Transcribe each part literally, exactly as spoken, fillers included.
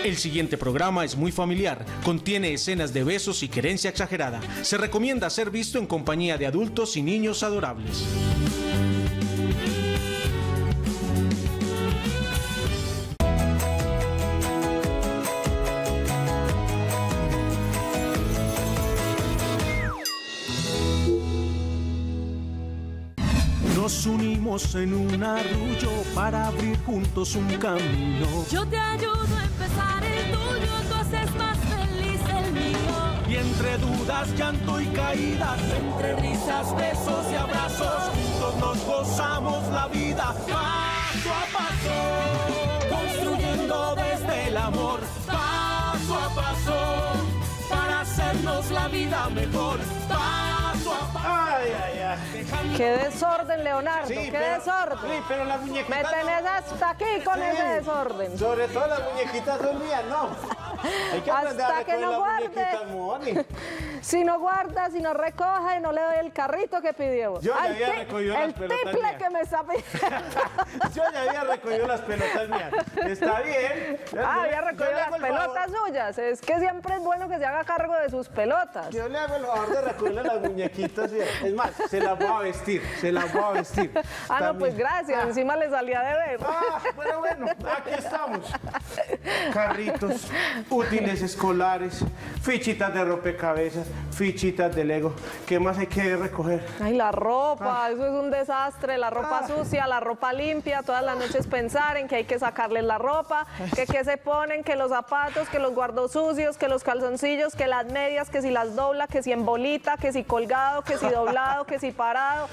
El siguiente programa es muy familiar, contiene escenas de besos y querencia exagerada. Se recomienda ser visto en compañía de adultos y niños adorables. Nos unimos en un arrullo para abrir juntos un camino. Yo te ayudo a empezar el tuyo, tú haces más feliz el mío. Y entre dudas, llanto y caídas, entre risas, besos y abrazos, juntos nos gozamos la vida paso a paso, construyendo desde el amor paso a paso, para hacernos la vida mejor paso a paso. Ay, ay, ay. Qué desorden, Leonardo, Sí, qué pero- desorden. Sí, pero las muñequitas Me tenés no. hasta aquí con Sí. ese desorden. Sobre todo las muñequitas son mías, no. Hay que aprender Hasta a que recoger no las guarde. muñequitas, Moni. Si no guarda, si no recoge, no le doy el carrito que pidió. Yo ya Ay, había ti- recogido las el pelotas triple mías. que me está pidiendo. Yo ya había recogido las pelotas mías. Está bien. Ah, había Yo recogido le hago las el pelotas favor- suyas. Es que siempre es bueno que se haga cargo de sus pelotas. Yo le hago el favor de recogerle las muñequitas. y- Es más, se las voy a vestir. Se las voy a vestir. Ah, no, pues También. gracias. Ah. Encima le salía de ver. Ah, bueno, bueno, aquí estamos. Carritos, útiles escolares, fichitas de rompecabezas, fichitas de Lego. ¿Qué más hay que recoger? Ay, la ropa, eso es un desastre, la ropa Ah. sucia, la ropa limpia, todas las noches pensar en que hay que sacarles la ropa, que qué se ponen, que los zapatos, que los guardo sucios, que los calzoncillos, que las medias, que si las dobla, que si en bolita, que si colgado, que si doblado, que si parado.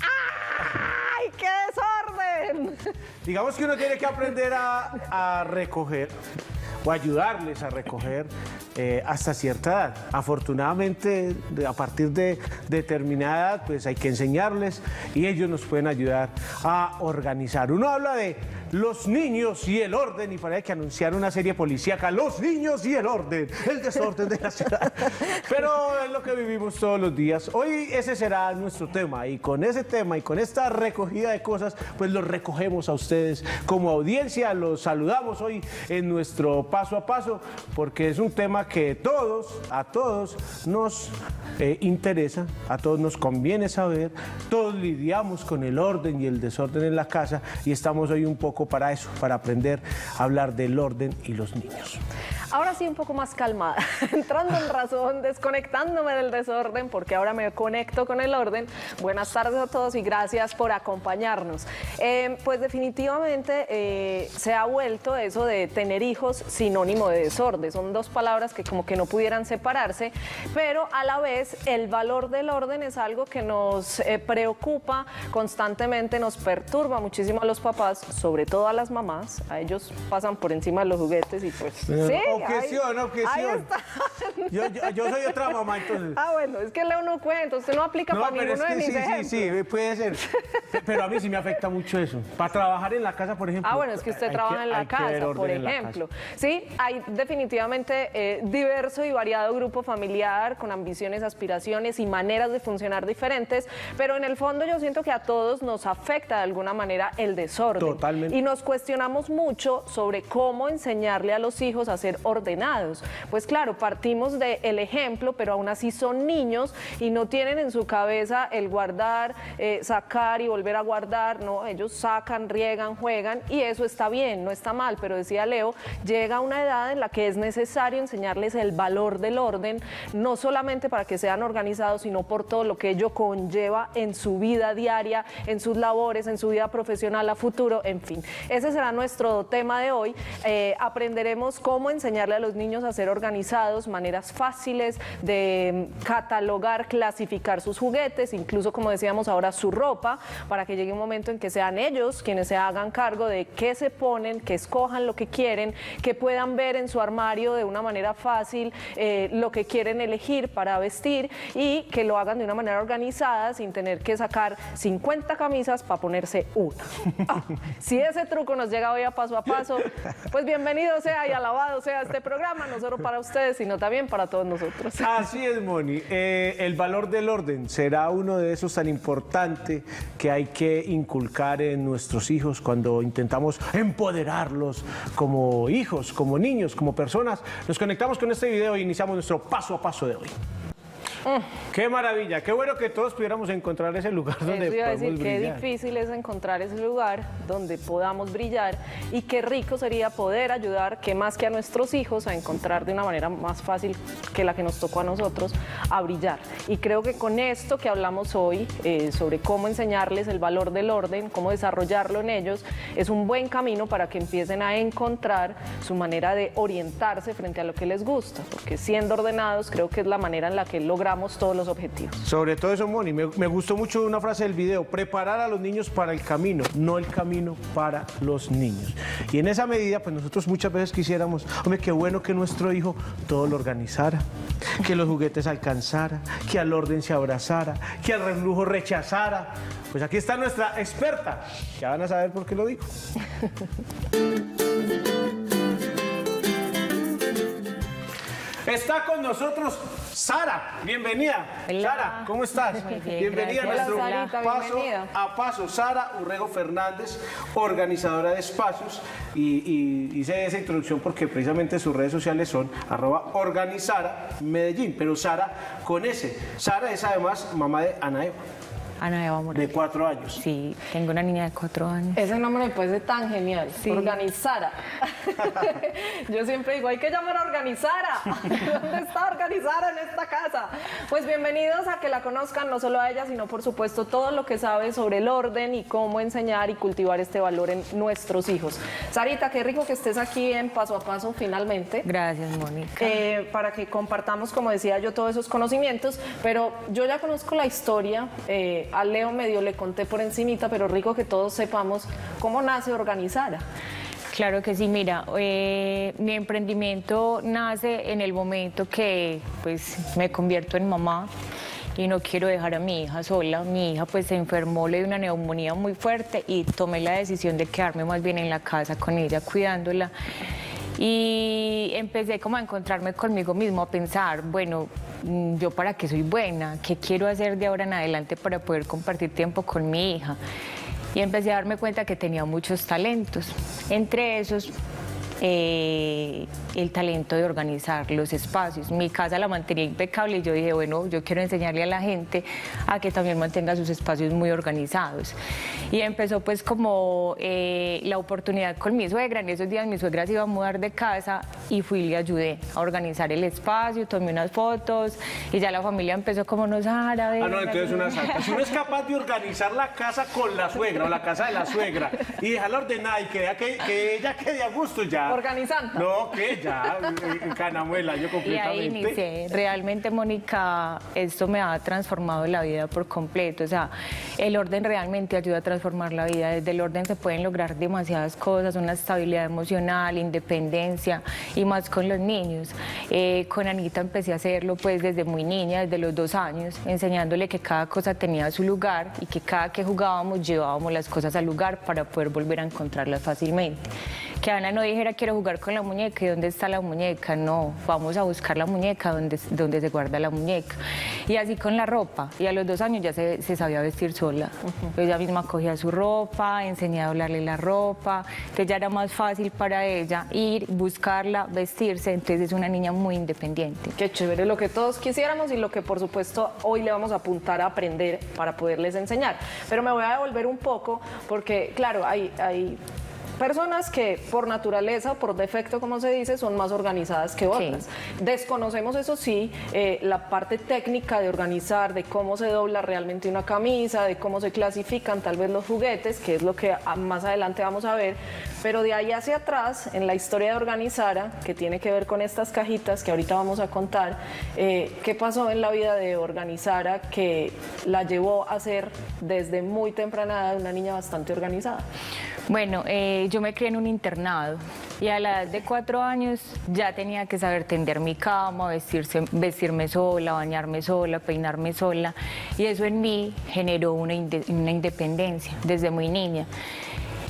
¡Ay, qué desorden! Digamos que uno tiene que aprender a, a recoger o ayudarles a recoger eh, hasta cierta edad. Afortunadamente, de- a partir de determinada edad, pues hay que enseñarles y ellos nos pueden ayudar a organizar. Uno habla de los niños y el orden y parece que anunciar una serie policíaca, los niños y el orden, el desorden de la ciudad. Pero es lo que vivimos todos los días. Hoy ese será nuestro tema y con ese tema y con esta recogida de cosas, pues los recogemos a ustedes como audiencia. Los saludamos hoy en nuestro paso a paso porque es un tema que todos, a todos nos eh, interesa, a todos nos conviene saber, todos lidiamos con el orden y el desorden en la casa y estamos hoy un poco para eso, para aprender a hablar del orden y los niños. Ahora sí un poco más calmada, entrando en razón, desconectándome del desorden, porque ahora me conecto con el orden. Buenas tardes a todos y gracias por acompañarnos. Eh, pues definitivamente eh, se ha vuelto eso de tener hijos sinónimo de desorden. Son dos palabras que como que no pudieran separarse, pero a la vez el valor del orden es algo que nos eh, preocupa constantemente, nos perturba muchísimo a los papás, sobre todo a las mamás. A ellos pasan por encima de los juguetes y pues... Pero, sí, objeción, ahí- objeción. ahí está. Yo, yo, yo soy otra mamá, entonces. Ah, bueno, es que Leo no cuenta, usted no aplica No, para pero es ninguno de que mis sí, sí, ejemplos. sí, puede ser. Pero a mí sí me afecta mucho eso. Para trabajar en la casa, por ejemplo. Ah, bueno, es que usted hay trabaja en la hay que ver casa, orden por en la ejemplo. casa. Sí, hay definitivamente eh, diverso y variado grupo familiar con ambiciones, aspiraciones y maneras de funcionar diferentes, pero en el fondo yo siento que a todos nos afecta de alguna manera el desorden. Totalmente. Y nos cuestionamos mucho sobre cómo enseñarle a los hijos a ser ordenados. Pues claro, partimos del ejemplo, pero aún así son niños y no tienen en su cabeza el guardar, eh, sacar y volver a guardar, no, ellos sacan, riegan, juegan y eso está bien, no está mal, pero decía Leo, llega una edad en la que es necesario enseñarles el valor del orden, no solamente para que sean organizados, sino por todo lo que ello conlleva en su vida diaria, en sus labores, en su vida profesional a futuro, en fin. Ese será nuestro tema de hoy. Eh, aprenderemos cómo enseñarle a los niños a ser organizados, maneras fáciles de catalogar, clasificar sus juguetes, incluso como decíamos ahora su ropa, para que llegue un momento en que sean ellos quienes se hagan cargo de qué se ponen, que escojan lo que quieren, que puedan ver en su armario de una manera fácil eh, lo que quieren elegir para vestir y que lo hagan de una manera organizada sin tener que sacar cincuenta camisas para ponerse una. Ah, si ese truco nos llega hoy a paso a paso, pues bienvenido sea y alabado sea este programa, no solo para ustedes, sino también bien para todos nosotros. Así es, Moni. Eh, el valor del orden será uno de esos tan importante que hay que inculcar en nuestros hijos cuando intentamos empoderarlos como hijos, como niños, como personas. Nos conectamos con este video e iniciamos nuestro paso a paso de hoy. Mm. Qué maravilla, qué bueno que todos pudiéramos encontrar ese lugar donde Eso iba a podemos decir, qué brillar. difícil es encontrar ese lugar donde podamos brillar y qué rico sería poder ayudar, que más que a nuestros hijos, a encontrar de una manera más fácil que la que nos tocó a nosotros, a brillar. Y creo que con esto que hablamos hoy, eh, sobre cómo enseñarles el valor del orden, cómo desarrollarlo en ellos, es un buen camino para que empiecen a encontrar su manera de orientarse frente a lo que les gusta, porque siendo ordenados creo que es la manera en la que logramos todos los objetivos. Sobre todo eso, Moni, me, me gustó mucho una frase del video: preparar a los niños para el camino, no el camino para los niños. Y en esa medida, pues nosotros muchas veces quisiéramos, hombre, qué bueno que nuestro hijo todo lo organizara, que los juguetes alcanzara, que al orden se abrazara, que al reflujo rechazara. Pues aquí está nuestra experta, ya van a saber por qué lo digo. Está con nosotros Sara, bienvenida. Hola. Sara, ¿cómo estás? Muy bien, bienvenida gracias. a nuestro Hola, Sarita, paso bienvenida. a paso. Sara Urrego Fernández, organizadora de espacios, y, y hice esa introducción porque precisamente sus redes sociales son arroba organizara Medellín, pero Sara con S. Sara es además mamá de Ana Eva, Ana Eva Morales. de cuatro años. Sí, tengo una niña de cuatro años. Ese nombre me parece tan genial, Sí. Organizara. Yo siempre digo, hay que llamar a Organizara. ¿Dónde está Organizara en esta casa? Pues bienvenidos a que la conozcan, no solo a ella, sino por supuesto todo lo que sabe sobre el orden y cómo enseñar y cultivar este valor en nuestros hijos. Sarita, qué rico que estés aquí en Paso a Paso finalmente. Gracias, Mónica. Eh, para que compartamos, como decía yo, todos esos conocimientos, pero yo ya conozco la historia, eh, a Leo medio le conté por encimita, pero rico que todos sepamos cómo nace Organizara. Claro que sí, mira, eh, mi emprendimiento nace en el momento que pues me convierto en mamá y no quiero dejar a mi hija sola. Mi hija pues se enfermó, le dio una neumonía muy fuerte y tomé la decisión de quedarme más bien en la casa con ella, cuidándola. Y empecé como a encontrarme conmigo mismo, a pensar, bueno, yo para qué soy buena, qué quiero hacer de ahora en adelante para poder compartir tiempo con mi hija. Y empecé a darme cuenta que tenía muchos talentos, entre esos eh, el talento de organizar los espacios. Mi casa la mantenía impecable y yo dije, bueno, yo quiero enseñarle a la gente a que también mantenga sus espacios muy organizados. Y empezó pues como eh, la oportunidad con mi suegra. En esos días mi suegra se iba a mudar de casa y fui y le ayudé a organizar el espacio, tomé unas fotos y ya la familia empezó como, no, Sara, ven, Ah, no, entonces ven". una santa. Si uno es capaz de organizar la casa con la suegra o la casa de la suegra y dejarla ordenada y que, vea que, que ella quede a gusto ya. Organizando. No, que ya, ganamos el año Y completamente. ahí inicié. Realmente, Mónica, esto me ha transformado la vida por completo. O sea, el orden realmente ayuda a transformar la vida. Desde el orden se pueden lograr demasiadas cosas, una estabilidad emocional, independencia y más con los niños. Eh, con Anita empecé a hacerlo pues desde muy niña, desde los dos años, enseñándole que cada cosa tenía su lugar y que cada que jugábamos llevábamos las cosas al lugar para poder volver a encontrarlas fácilmente. Que Ana no dijera quiero jugar con la muñeca y dónde está la muñeca, no, vamos a buscar la muñeca donde, donde se guarda la muñeca. Y así con la ropa, y a los dos años ya se, se sabía vestir sola. Uh-huh. Ella misma cogía su ropa, enseñé a doblarle la ropa, entonces ya era más fácil para ella ir, buscarla, vestirse, entonces es una niña muy independiente. Qué chévere, lo que todos quisiéramos y lo que por supuesto hoy le vamos a apuntar a aprender para poderles enseñar. Pero me voy a devolver un poco porque, claro, hay... hay personas que por naturaleza, por defecto, como se dice, son más organizadas que otras. Sí. Desconocemos, eso sí, eh, la parte técnica de organizar, de cómo se dobla realmente una camisa, de cómo se clasifican tal vez los juguetes, que es lo que más adelante vamos a ver, pero de ahí hacia atrás, en la historia de Organizara, que tiene que ver con estas cajitas que ahorita vamos a contar, eh, qué pasó en la vida de Organizara que la llevó a ser desde muy temprana edad una niña bastante organizada. Bueno, eh, yo me crié en un internado y a la edad de cuatro años ya tenía que saber tender mi cama, vestirse, vestirme sola, bañarme sola, peinarme sola, y eso en mí generó una, inde- una independencia desde muy niña.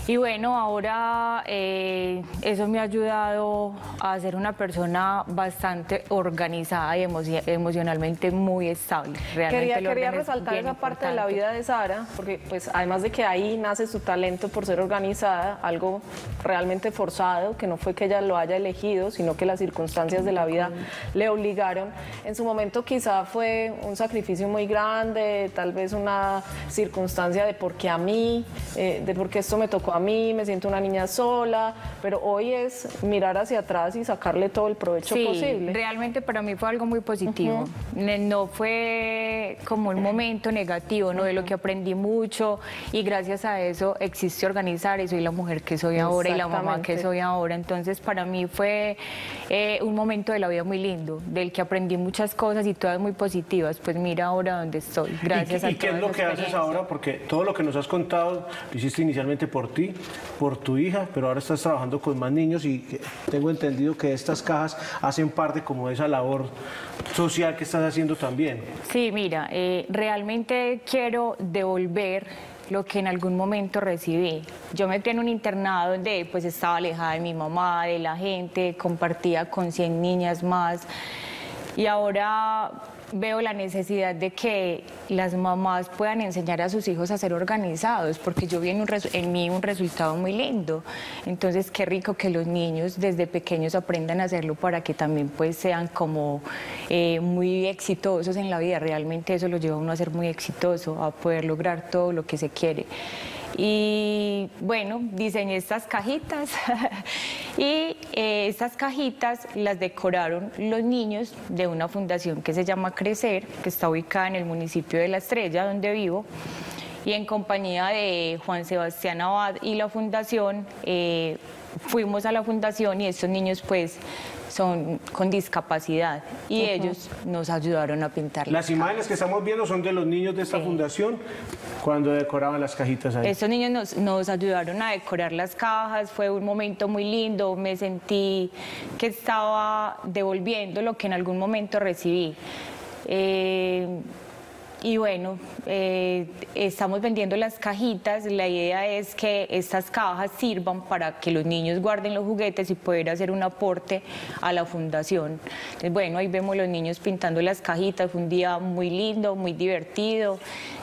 Y bueno, ahora eh, eso me ha ayudado a ser una persona bastante organizada y emoci emocionalmente muy estable. Realmente Quería, quería resaltar esa importante. parte de la vida de Sara, porque pues además de que ahí nace su talento por ser organizada, algo realmente forzado, que no fue que ella lo haya elegido, sino que las circunstancias de la vida le obligaron. En su momento quizá fue un sacrificio muy grande, tal vez una circunstancia de por qué a mí, eh, de por qué esto me tocó a mí, me siento una niña sola, pero hoy es mirar hacia atrás y sacarle todo el provecho sí, posible. Realmente para mí fue algo muy positivo. Uh-huh. No fue como un momento negativo, ¿no? Uh-huh. De lo que aprendí mucho y gracias a eso existe Organizar y soy la mujer que soy ahora y la mamá que soy ahora. Entonces para mí fue eh, un momento de la vida muy lindo, del que aprendí muchas cosas y todas muy positivas. Pues mira ahora dónde estoy. Gracias ¿Y, a ¿Y qué es lo que haces ahora? Porque todo lo que nos has contado lo hiciste inicialmente por ti, por tu hija, pero ahora estás trabajando con más niños y tengo entendido que estas cajas hacen parte como de esa labor social que estás haciendo también. Sí, mira, eh, realmente quiero devolver lo que en algún momento recibí. Yo me crié en un internado donde pues estaba alejada de mi mamá, de la gente, compartía con cien niñas más y ahora veo la necesidad de que las mamás puedan enseñar a sus hijos a ser organizados, porque yo vi en, un en mí un resultado muy lindo. Entonces, qué rico que los niños desde pequeños aprendan a hacerlo para que también pues sean como eh, muy exitosos en la vida. Realmente eso lo lleva a uno a ser muy exitoso, a poder lograr todo lo que se quiere. Y bueno, diseñé estas cajitas y eh, estas cajitas las decoraron los niños de una fundación que se llama Crecer, que está ubicada en el municipio de La Estrella, donde vivo, y en compañía de Juan Sebastián Abad y la fundación, eh, fuimos a la fundación y estos niños pues son con discapacidad y uh-huh. ellos nos ayudaron a pintar. Las imágenes que estamos viendo son de los niños de esta sí. fundación cuando decoraban las cajitas ahí. Estos niños nos, nos ayudaron a decorar las cajas, fue un momento muy lindo, me sentí que estaba devolviendo lo que en algún momento recibí. Eh, Y bueno, eh, estamos vendiendo las cajitas. La idea es que estas cajas sirvan para que los niños guarden los juguetes y poder hacer un aporte a la fundación. Entonces, bueno, ahí vemos los niños pintando las cajitas. Fue un día muy lindo, muy divertido.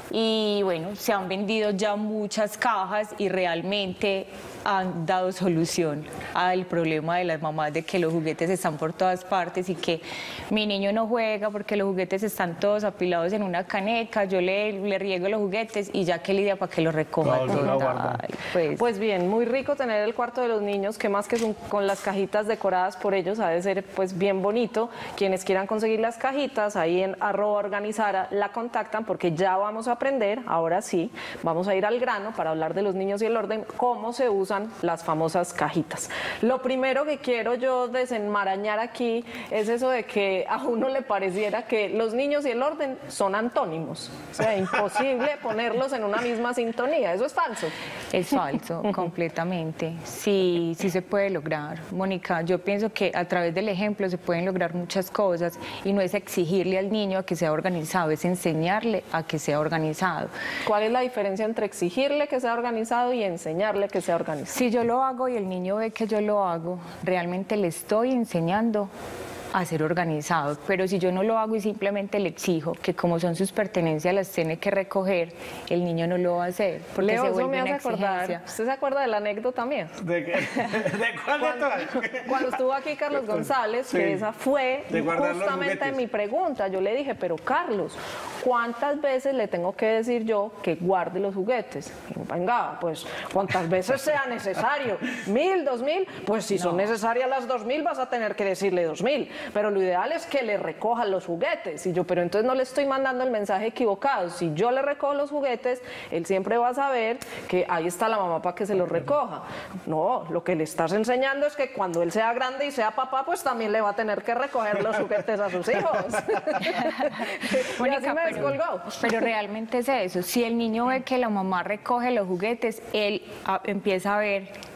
Y bueno, se han vendido ya muchas cajas y realmente han dado solución al problema de las mamás de que los juguetes están por todas partes y que mi niño no juega porque los juguetes están todos apilados en una caneca, yo le, le riego los juguetes y ya que lidia para que los recoja. No, no, no, pues. pues bien, muy rico tener el cuarto de los niños, que más que son con las cajitas decoradas por ellos, ha de ser pues bien bonito. Quienes quieran conseguir las cajitas, ahí en arroba organizara la contactan, porque ya vamos a aprender, ahora sí, vamos a ir al grano para hablar de los niños y el orden, cómo se usan las famosas cajitas. Lo primero que quiero yo desenmarañar aquí es eso de que a uno le pareciera que los niños y el orden son antónimos. O sea, imposible ponerlos en una misma sintonía. Eso es falso. Es falso, completamente. Sí, sí se puede lograr. Mónica, yo pienso que a través del ejemplo se pueden lograr muchas cosas y no es exigirle al niño a que sea organizado, es enseñarle a que sea organizado. ¿Cuál es la diferencia entre exigirle que sea organizado y enseñarle que sea organizado? Si yo lo hago y el niño ve que yo lo hago, realmente le estoy enseñando a ser organizado, pero si yo no lo hago y simplemente le exijo que como son sus pertenencias las tiene que recoger, el niño no lo va a hacer, porque Leo, se eso vuelve me una hace acordar. exigencia. ¿Usted se acuerda de la anécdota mía? ¿De, qué? ¿De cuál cuando, de todas? Cuando estuvo aquí Carlos González, sí, que esa fue justamente mi pregunta. Yo le dije, pero Carlos, ¿cuántas veces le tengo que decir yo que guarde los juguetes? Venga, pues, ¿cuántas veces sea necesario? ¿Mil, dos mil? Pues si no. son necesarias las dos mil, vas a tener que decirle dos mil. Pero lo ideal es que le recojan los juguetes. Y yo, pero entonces no le estoy mandando el mensaje equivocado. Si yo le recojo los juguetes, él siempre va a saber que ahí está la mamá para que se los recoja. No, lo que le estás enseñando es que cuando él sea grande y sea papá, pues también le va a tener que recoger los juguetes a sus hijos. Mónica, y así me descolgó. Pero realmente es eso. Si el niño ve que la mamá recoge los juguetes, él a, empieza a ver que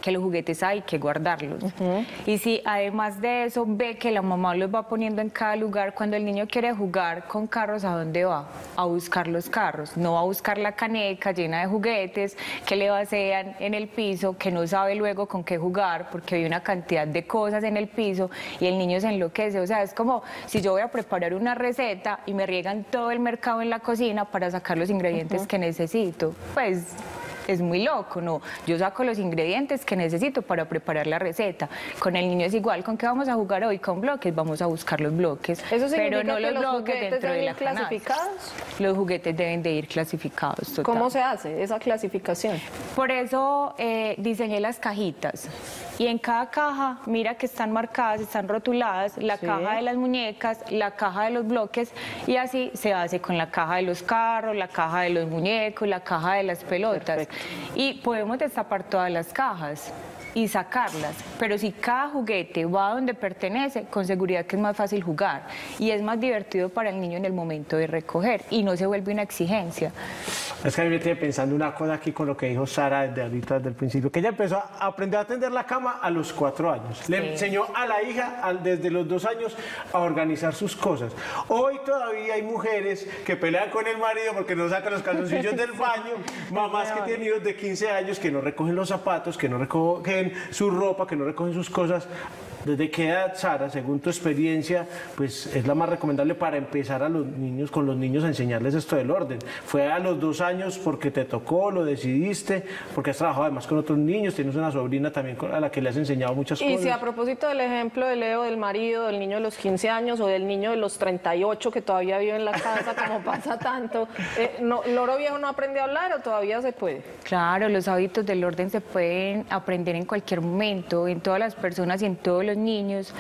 que los juguetes hay que guardarlos. Uh-huh. Y si además de eso ve que la mamá los va poniendo en cada lugar, cuando el niño quiere jugar con carros, ¿a dónde va? A buscar los carros, no va a buscar la caneca llena de juguetes que le vacían en el piso, que no sabe luego con qué jugar porque hay una cantidad de cosas en el piso y el niño se enloquece. O sea, es como si yo voy a preparar una receta y me riegan todo el mercado en la cocina para sacar los ingredientes uh-huh. que necesito. Pues es muy loco, ¿no? Yo saco los ingredientes que necesito para preparar la receta. Con el niño es igual. ¿Con qué vamos a jugar hoy? Con bloques. Vamos a buscar los bloques. ¿Eso significa pero no que los, los bloques juguetes dentro deben de ir la clasificados? Los juguetes deben de ir clasificados. Total. ¿Cómo se hace esa clasificación? Por eso eh, diseñé las cajitas. Y en cada caja, mira que están marcadas, están rotuladas, la sí. caja de las muñecas, la caja de los bloques, y así se hace con la caja de los carros, la caja de los muñecos, la caja de las pelotas. Perfecto. Y podemos destapar todas las cajas y sacarlas, pero si cada juguete va a donde pertenece, con seguridad que es más fácil jugar y es más divertido para el niño en el momento de recoger y no se vuelve una exigencia. Es que a mí me estoy pensando una cosa aquí con lo que dijo Sara desde ahorita, desde el principio, que ella empezó a aprender a tender la cama a los cuatro años. Sí. Le enseñó a la hija a, desde los dos años a organizar sus cosas. Hoy todavía hay mujeres que pelean con el marido porque no sacan los calzoncillos del baño, mamás que tienen hijos de quince años que no recogen los zapatos, que no recogen su ropa, que no recogen sus cosas. ¿Desde qué edad, Sara, según tu experiencia, pues es la más recomendable para empezar a los niños, con los niños a enseñarles esto del orden? ¿Fue a los dos años porque te tocó, lo decidiste, porque has trabajado además con otros niños, tienes una sobrina también a la que le has enseñado muchas cosas? Y si a propósito del ejemplo de Leo, del marido, del niño de los quince años o del niño de los treinta y ocho que todavía vive en la casa, como pasa tanto, eh, no, ¿Loro Viejo no aprende a hablar o todavía se puede? Claro, los hábitos del orden se pueden aprender en cualquier momento, en todas las personas y en todos los niños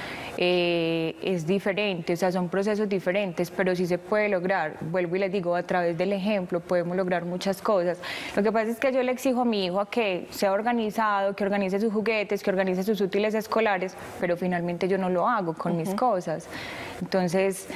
eh, es diferente, o sea, son procesos diferentes, pero sí se puede lograr. Vuelvo y les digo, a través del ejemplo podemos lograr muchas cosas. Lo que pasa es que yo le exijo a mi hijo a que sea organizado, que organice sus juguetes, que organice sus útiles escolares, pero finalmente yo no lo hago con uh-huh. mis cosas. Entonces,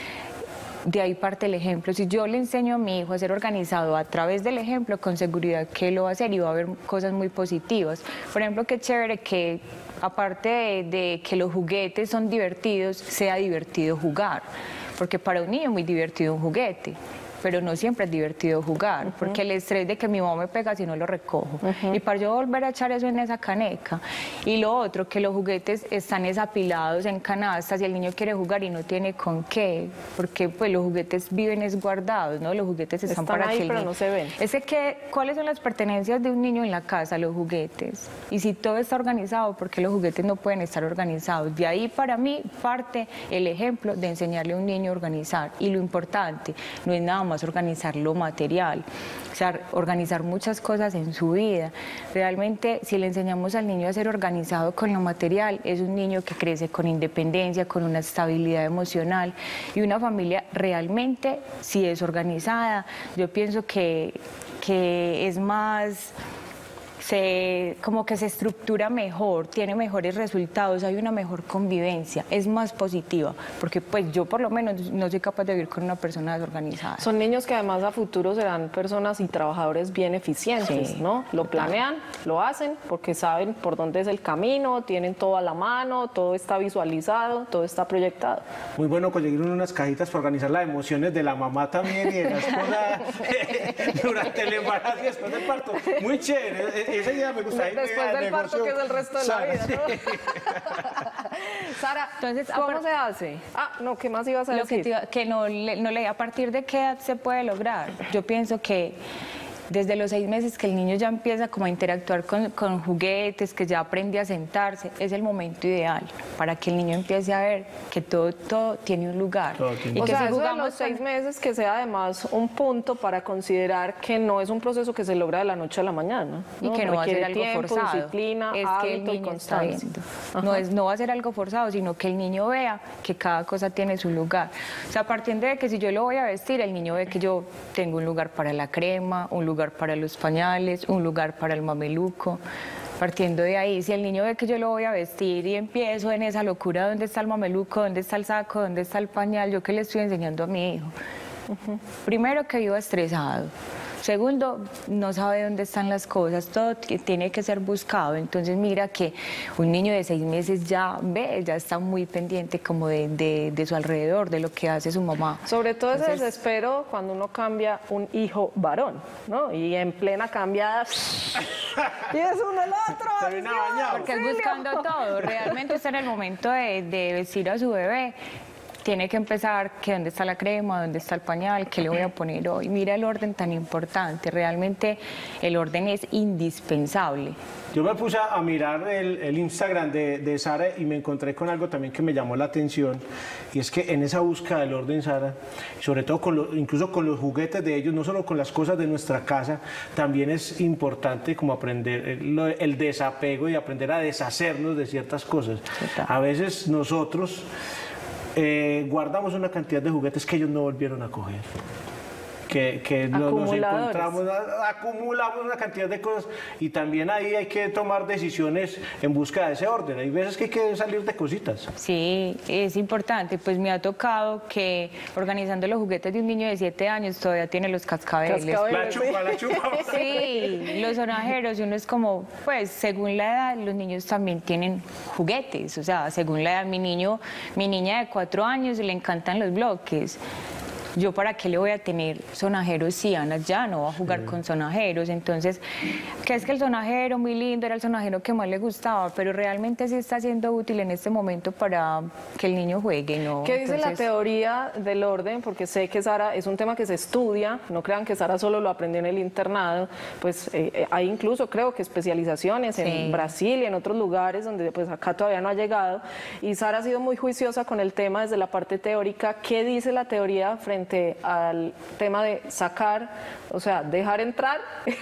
de ahí parte el ejemplo. Si yo le enseño a mi hijo a ser organizado a través del ejemplo, con seguridad que él lo va a hacer y va a haber cosas muy positivas. Por ejemplo, qué chévere que aparte de, de que los juguetes son divertidos, sea divertido jugar, porque para un niño es muy divertido un juguete, pero no siempre es divertido jugar, uh-huh. porque el estrés de que mi mamá me pega si no lo recojo, uh-huh. y para yo volver a echar eso en esa caneca. Y lo otro, que los juguetes están desapilados en canastas y el niño quiere jugar y no tiene con qué, porque pues los juguetes viven esguardados, ¿no? Los juguetes están, están para ahí, que el pero niño... no se ven. Es que, ¿cuáles son las pertenencias de un niño en la casa? Los juguetes. Y si todo está organizado, ¿por qué los juguetes no pueden estar organizados? De ahí para mí parte el ejemplo de enseñarle a un niño a organizar. Y lo importante no es nada más organizar lo material, o sea, organizar muchas cosas en su vida. Realmente, si le enseñamos al niño a ser organizado con lo material, es un niño que crece con independencia, con una estabilidad emocional, y una familia realmente, si es organizada, yo pienso que, que es más... Se, como que se estructura mejor, tiene mejores resultados, hay una mejor convivencia, es más positiva, porque pues yo por lo menos no soy capaz de vivir con una persona desorganizada. Son niños que además a futuro serán personas y trabajadores bien eficientes, sí, ¿no? Lo planean, lo hacen, porque saben por dónde es el camino, tienen todo a la mano, todo está visualizado, todo está proyectado. Muy bueno conseguir unas cajitas para organizar las emociones de la mamá también y de la esposa durante el embarazo y después del parto. Muy chévere. Esa idea me gusta. Después del parto, que es el resto de Sara, la vida, ¿no? sí. Sara, entonces, ¿cómo se hace? Ah, no, ¿qué más ibas a Lo decir? que, te iba, que no, no le, a partir de qué edad se puede lograr. Yo pienso que desde los seis meses que el niño ya empieza como a interactuar con, con juguetes, que ya aprende a sentarse, es el momento ideal para que el niño empiece a ver que todo, todo tiene un lugar. Tiene. Y o que sea, si eso jugamos de los seis meses que sea además un punto para considerar que no es un proceso que se logra de la noche a la mañana, ¿no? Y que no va a ser algo tiempo, forzado. Disciplina, es hábito que el niño y constancia. No, es, no va a ser algo forzado, sino que el niño vea que cada cosa tiene su lugar. O sea, partiendo de que si yo lo voy a vestir, el niño ve que yo tengo un lugar para la crema, un lugar para los pañales, un lugar para el mameluco. Partiendo de ahí, si el niño ve que yo lo voy a vestir y empiezo en esa locura, ¿dónde está el mameluco? ¿Dónde está el saco? ¿Dónde está el pañal? ¿Yo qué le estoy enseñando a mi hijo? Uh-huh. Primero, que viva estresado. Segundo, no sabe dónde están las cosas, todo tiene que ser buscado. Entonces mira que un niño de seis meses ya ve, ya está muy pendiente como de, de, de su alrededor, de lo que hace su mamá. Sobre todo ese Entonces, desespero cuando uno cambia un hijo varón, ¿no? Y en plena cambiada, y es uno el otro. Termina ¡Dios! bañado. porque es buscando todo. Realmente está en el momento de, de vestir a su bebé. Tiene que empezar que dónde está la crema, dónde está el pañal, qué le voy a poner hoy. Mira el orden tan importante, realmente el orden es indispensable. Yo me puse a mirar el, el Instagram de, de Sara y me encontré con algo también que me llamó la atención, y es que en esa búsqueda del orden, Sara, sobre todo con lo, incluso con los juguetes de ellos, no solo con las cosas de nuestra casa, también es importante como aprender el, el desapego y aprender a deshacernos de ciertas cosas. Total. A veces nosotros eh, guardamos una cantidad de juguetes que ellos no volvieron a coger. Que, que no- nos Acumuladores. encontramos, a- acumulamos una cantidad de cosas, y también ahí hay que tomar decisiones en busca de ese orden. Hay veces que hay que salir de cositas. Sí, es importante. Pues me ha tocado que organizando los juguetes de un niño de siete años todavía tiene los cascabeles. Cascabeles. La chupa, la chupa. Sí, los sonajeros, y uno es como, pues según la edad, los niños también tienen juguetes, o sea, según la edad, mi niño, mi niña de cuatro años le encantan los bloques. Yo para qué le voy a tener sonajeros si Ana ya no va a jugar con sonajeros. Entonces, que es que el sonajero muy lindo era el sonajero que más le gustaba, pero realmente sí está siendo útil en este momento para que el niño juegue, ¿no? ¿Qué dice la Entonces, teoría del orden? Porque sé que Sara es un tema que se estudia, no crean que Sara solo lo aprendió en el internado, pues eh, eh, hay incluso creo que especializaciones Sí. en Brasil y en otros lugares donde pues acá todavía no ha llegado, y Sara ha sido muy juiciosa con el tema desde la parte teórica. ¿Qué dice la teoría frente al tema de sacar, o sea, dejar entrar?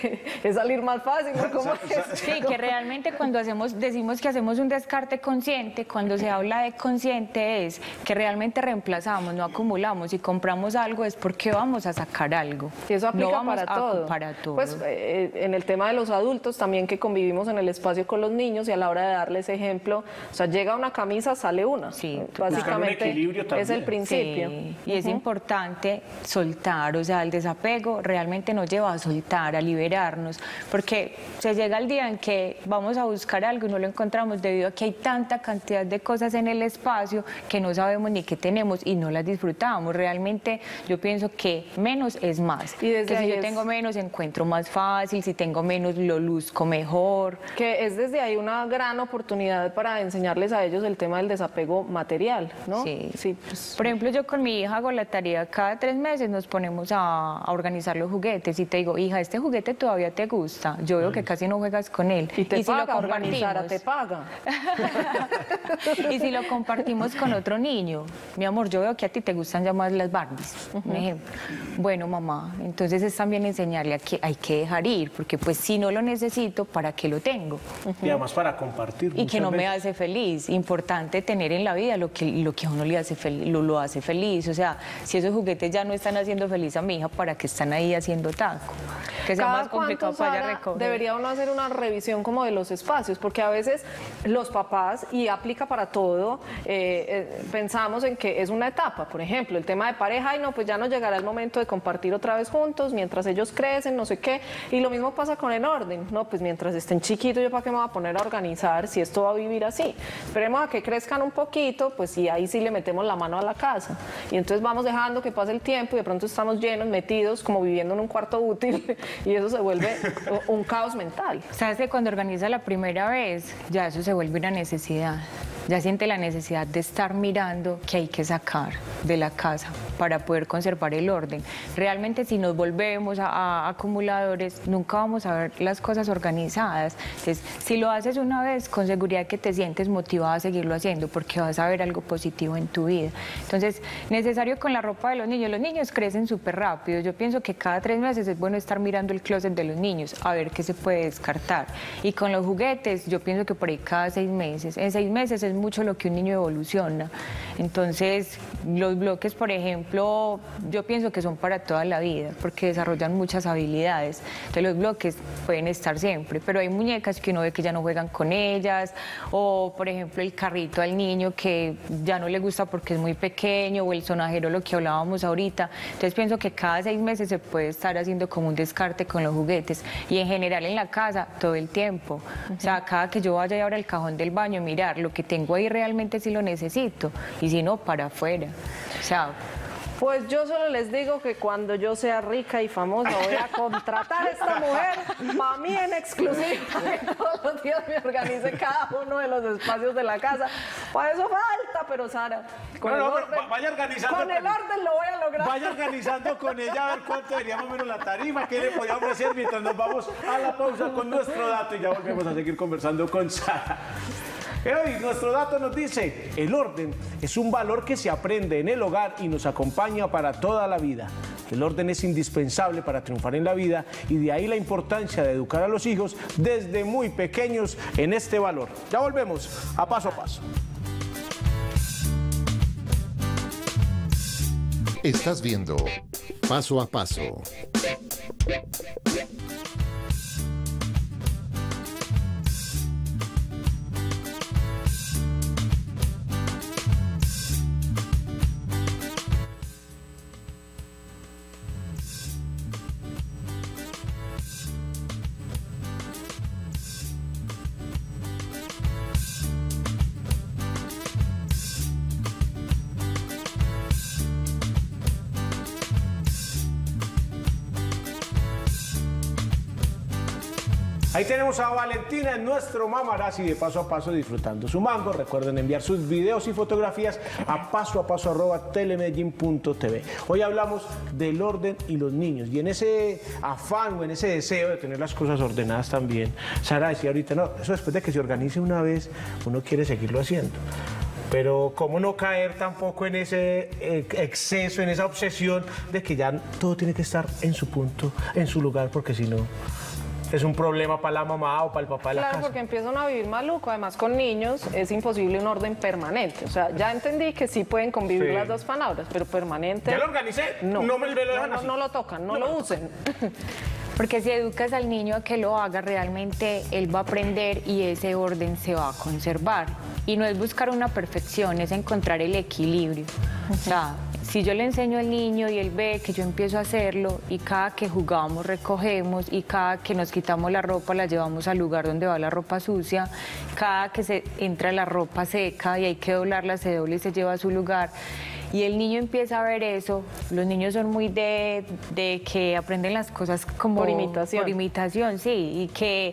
Es salir más fácil, ¿no? ¿Cómo es? Sí, que realmente cuando hacemos, decimos que hacemos un descarte consciente, cuando se habla de consciente es que realmente reemplazamos, no acumulamos. Si compramos algo es porque vamos a sacar algo. Y eso aplica no vamos para a- todo. para todo. Pues eh, en el tema de los adultos también, que convivimos en el espacio con los niños, y a la hora de darles ejemplo, o sea, llega una camisa, sale una. Sí, Básicamente Buscar un equilibrio también. es el principio. Sí, y es importante soltar, o sea, el desapego realmente nos lleva a soltar, a liberarnos, porque se llega el día en que vamos a buscar algo y no lo encontramos debido a que hay tanta cantidad de cosas en el espacio que no sabemos ni qué tenemos y no las disfrutamos. Realmente yo pienso que menos es más. Y desde que si ahí yo es- tengo menos encuentro más fácil, si tengo menos lo luzco mejor. Que es desde ahí una gran oportunidad para enseñarles a ellos el tema del desapego material, ¿no? Sí. Sí, pues, Por ejemplo, yo con mi hija hago la tarea, cada tres meses nos ponemos a, a organizar los juguetes y te digo, hija, ¿este juguete todavía te gusta? Yo veo que casi no juegas con él. y te si paga, lo organizar, te paga. y si lo compartimos con otro niño, mi amor, yo veo que a ti te gustan ya más las Barbies, un ejemplo. Bueno, mamá, entonces es también enseñarle a que hay que dejar ir, porque pues si no lo necesito, ¿para qué lo tengo? Y además para compartir. Y que muchas no me veces. hace feliz. Importante tener en la vida lo que, lo que a uno le hace feliz, lo, lo hace feliz. O sea, si esos juguetes ya no están haciendo feliz a mi hija, ¿para qué están ahí haciendo taco? Que sea Cada más complicado cuánto, para ella Sara, recoger. debería uno hacer una revisión como de los espacios, porque a veces los papás, y aplica para todo, eh, eh, pensamos en que es una etapa. Por ejemplo, el tema de pareja, y no, pues ya no llegará el momento de compartir otra vez juntos, mientras ellos crecen, no sé qué. Y lo mismo pasa con el orden, no, pues mientras estén chiquitos, ¿yo para qué me voy a poner a organizar si esto va a vivir así? Esperemos a que crezcan un poquito, pues y ahí sí le metemos la mano a la casa. Y entonces vamos dejando que pase el tiempo y de pronto estamos llenos, metidos, como viviendo en un cuarto útil, y eso se vuelve un caos mental. Sabes que cuando organiza la primera vez, ya eso se vuelve una necesidad. Ya siente la necesidad de estar mirando qué hay que sacar de la casa para poder conservar el orden. Realmente si nos volvemos a, a acumuladores, nunca vamos a ver las cosas organizadas. Entonces, si lo haces una vez, con seguridad que te sientes motivada a seguirlo haciendo porque vas a ver algo positivo en tu vida. Entonces, necesario con la ropa de los niños. Los niños crecen súper rápido. Yo pienso que cada tres meses es bueno estar mirando el closet de los niños, a ver qué se puede descartar. Y con los juguetes, yo pienso que por ahí cada seis meses. En seis meses es mucho lo que un niño evoluciona. Entonces, los bloques, por ejemplo, ejemplo, yo pienso que son para toda la vida, porque desarrollan muchas habilidades. Entonces los bloques pueden estar siempre, pero hay muñecas que uno ve que ya no juegan con ellas, o por ejemplo el carrito al niño que ya no le gusta porque es muy pequeño, o el sonajero, lo que hablábamos ahorita. Entonces pienso que cada seis meses se puede estar haciendo como un descarte con los juguetes, y en general en la casa todo el tiempo. Uh-huh. O sea, cada que yo vaya y abra el cajón del baño, mirar lo que tengo ahí realmente si lo necesito, y si no, para afuera. O sea, pues yo solo les digo que cuando yo sea rica y famosa voy a contratar a esta mujer para mí en exclusiva, que todos los días me organice cada uno de los espacios de la casa. Para eso falta, pero Sara, con, no, el, no, orden, vaya organizando con el orden lo voy a lograr. Vaya organizando con ella a ver cuánto deberíamos menos la tarifa, qué le podíamos ofrecer mientras nos vamos a la pausa con nuestro dato y ya volvemos a seguir conversando con Sara. Hoy nuestro dato nos dice, el orden es un valor que se aprende en el hogar y nos acompaña para toda la vida. El orden es indispensable para triunfar en la vida y de ahí la importancia de educar a los hijos desde muy pequeños en este valor. Ya volvemos a Paso a Paso. Estás viendo Paso a Paso. Ahí tenemos a Valentina en nuestro Mamarazzi de Paso a Paso disfrutando su mango. Recuerden enviar sus videos y fotografías a paso a paso arroba telemedellín punto tv. Hoy hablamos del orden y los niños. Y en ese afán o en ese deseo de tener las cosas ordenadas también, Sara decía ahorita, no, eso después de que se organice una vez, uno quiere seguirlo haciendo. Pero cómo no caer tampoco en ese exceso, en esa obsesión de que ya todo tiene que estar en su punto, en su lugar, porque si no es un problema para la mamá o para el papá de la claro, casa. Claro, porque empiezan a vivir maluco. Además, con niños es imposible un orden permanente. O sea, ya entendí que sí pueden convivir sí. las dos palabras, pero permanente... Ya lo organicé, no, no me lo dejan no, así. No, no lo tocan, no, no lo usen. Porque si educas al niño a que lo haga, realmente él va a aprender y ese orden se va a conservar. Y no es buscar una perfección, es encontrar el equilibrio. Uh-huh. O sea, si yo le enseño al niño y él ve que yo empiezo a hacerlo y cada que jugamos recogemos y cada que nos quitamos la ropa la llevamos al lugar donde va la ropa sucia, cada que se entra la ropa seca y hay que doblarla, se dobla y se lleva a su lugar. Y el niño empieza a ver eso. Los niños son muy de, de que aprenden las cosas como... Por imitación. Por imitación, sí, y que...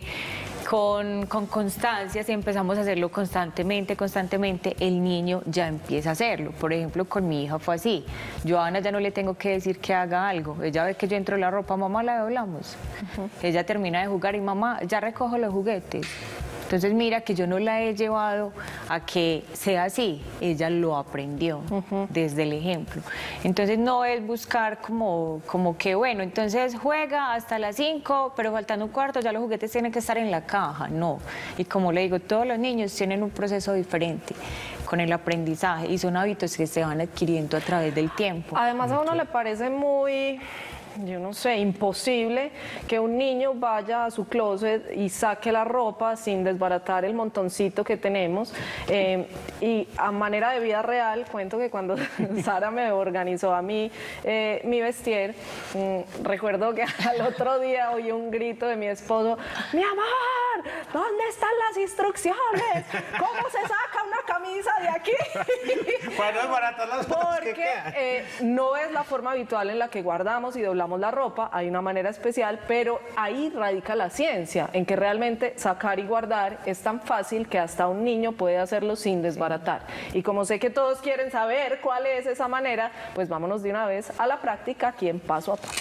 Con, con constancia, si empezamos a hacerlo constantemente, constantemente, el niño ya empieza a hacerlo. Por ejemplo, con mi hija fue así. Yo a Ana ya no le tengo que decir que haga algo. Ella ve que yo entro la ropa, mamá, la doblamos. Uh-huh. Ella termina de jugar y mamá, ya recojo los juguetes. Entonces mira que yo no la he llevado a que sea así, ella lo aprendió uh-huh. desde el ejemplo. Entonces no es buscar como, como que bueno, entonces juega hasta las cinco, pero faltando un cuarto ya los juguetes tienen que estar en la caja, no. Y como le digo, todos los niños tienen un proceso diferente con el aprendizaje y son hábitos que se van adquiriendo a través del tiempo. Además a uno le parece muy... yo no sé, imposible que un niño vaya a su closet y saque la ropa sin desbaratar el montoncito que tenemos. Eh, y a manera de vida real, cuento que cuando Sara me organizó a mí eh, mi vestir, mmm, recuerdo que al otro día oí un grito de mi esposo, ¡mi amor! ¿Dónde están las instrucciones? ¿Cómo se saca una camisa de aquí? Para desbaratar las cosas que Porque quedan. eh, no es la forma habitual en la que guardamos y doblamos la ropa, hay una manera especial, pero ahí radica la ciencia, en que realmente sacar y guardar es tan fácil que hasta un niño puede hacerlo sin desbaratar. Y como sé que todos quieren saber cuál es esa manera, pues vámonos de una vez a la práctica aquí en Paso a Paso.